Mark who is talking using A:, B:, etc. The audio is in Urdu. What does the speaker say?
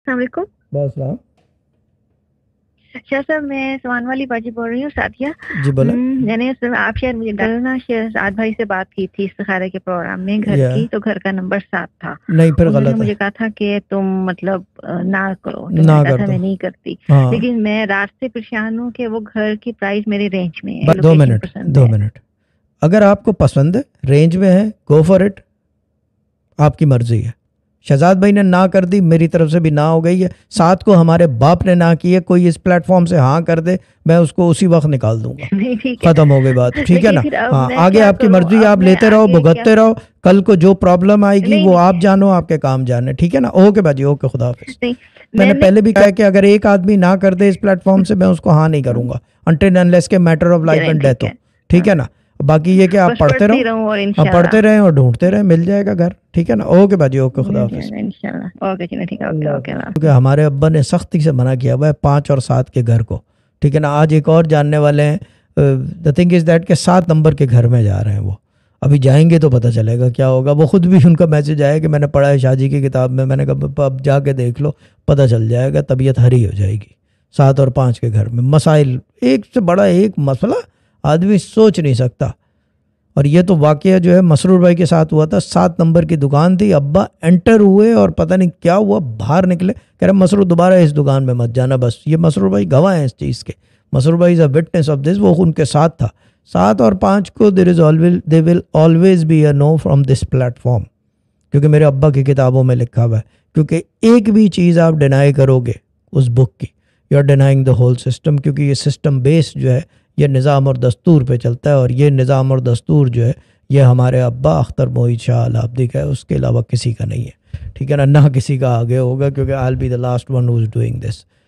A: السلام علیکم.
B: بہت سلام.
A: شاہ صاحب میں سمان والی باجی بول رہی ہوں ساتھیہ.
B: جی بولا.
A: میں نے آپ شاید مجھے ڈالنا شہزاد بھائی سے بات کی تھی استخارے کے پروگرام میں گھر کی, تو گھر کا نمبر 7 تھا.
B: نہیں پھر
A: انہوں نے
B: غلط ہے.
A: مجھے کہا تھا کہ تم مطلب نہ کرو, تو
B: نہ
A: میں نے کہا
B: کر
A: تھا
B: دو.
A: میں نہیں کرتی.
B: ہاں
A: لیکن میں رات سے پریشان ہوں کہ وہ گھر کی پرائز میرے رینج میں ہے,
B: 2
A: لوکیشن
B: منٹ
A: پسند
B: 2
A: ہے.
B: منٹ. اگر آپ کو پسند ہے, رینج میں ہے, گو فار اٹ, آپ کی مرضی ہے. شہزاد بھائی نے نہ کر دی, میری طرف سے بھی نہ ہو گئی ہے. 7 کو ہمارے باپ نے نہ کی ہے. کوئی اس پلیٹ فارم سے ہاں کر دے, میں اس کو اسی وقت نکال دوں گا.
A: نہیں ٹھیک ہے,
B: ختم ہو گئی بات, ٹھیک ہے نا. ہاں
A: میں
B: آگے
A: کیا
B: آپ کی
A: کروں,
B: مرضی,
A: اب
B: آپ
A: میں
B: لیتے رہو,
A: آگے کیا.
B: بھگتتے رہو. کل کو جو پرابلم آئے گی
A: نہیں
B: وہ
A: نہیں
B: آپ جانو, آپ کے کام جانے, ٹھیک ہے نا. اوکے باجی, اوکے, خدا حافظ.
A: نہیں,
B: میں نے
A: نے
B: پہلے بھی کہا کہ اگر ایک آدمی نہ کر دے اس پلیٹ فارم سے, میں اس کو ہاں نہیں کروں گا انٹل انلیس کے میٹر آف لائف
A: چلیں
B: اینڈ ڈیتھ
A: ٹھیک
B: ہو,
A: ہے.
B: ٹھیک ہے نا. باقی یہ کہ آپ
A: بس
B: پڑھتے
A: پڑھتی
B: رہو,
A: رہوں اور
B: آپ
A: انشاءاللہ
B: پڑھتے رہیں اور ڈھونڈتے رہیں, مل جائے گا گھر, ٹھیک ہے نا. اوکے باجی, اوکے, خدا حافظ.
A: انشاءاللہ. اوکے چلیں ٹھیک ہے, اوکے اوکے.
B: کیونکہ ہمارے ابا نے سختی سے منع کیا ہوا ہے 5 اور 7 کے گھر کو, ٹھیک ہے نا. آج ایک اور جاننے والے ہیں, دا تھنگ از دیٹ کہ 7 نمبر کے گھر میں جا رہے ہیں وہ. ابھی جائیں گے تو پتہ چلے گا کیا ہوگا. وہ خود بھی ان کا میسج آیا کہ میں نے پڑھا ہے شاہ جی کی کتاب میں. میں نے کہا اب جا کے دیکھ لو, پتہ چل جائے گا, طبیعت ہری ہو جائے گی. 7 اور 5 کے گھر میں مسائل, ایک سے بڑا ایک مسئلہ آدمی سوچ نہیں سکتا. اور یہ تو واقعہ جو ہے مسرور بھائی کے ساتھ ہوا تھا. 7 نمبر کی دکان تھی, ابا انٹر ہوئے اور پتہ نہیں کیا ہوا, باہر نکلے, کہہ رہے مسرور دوبارہ اس دکان میں مت جانا. بس یہ مسرور بھائی گواہ ہیں اس چیز کے. مسرور بھائی از اے وٹنس آف دس, وہ ان کے ساتھ تھا. 7 اور 5 کو there will always be a no from this platform, کیونکہ میرے ابا کی کتابوں میں لکھا ہوا ہے. کیونکہ ایک بھی چیز آپ ڈینائی کرو گے اس بک کی, you are denying the whole system. کیونکہ یہ سسٹم بیس جو ہے یہ نظام اور دستور پہ چلتا ہے, اور یہ نظام اور دستور جو ہے یہ ہمارے ابا اختر موید شاہ العبدی کا ہے, اس کے علاوہ کسی کا نہیں ہے, ٹھیک ہے نا. نہ کسی کا آگے ہوگا, کیونکہ I'll be the last one who's doing this.